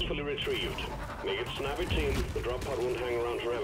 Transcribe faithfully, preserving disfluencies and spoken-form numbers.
successfully retrieved. Make it snappy, team. The drop pod won't hang around forever.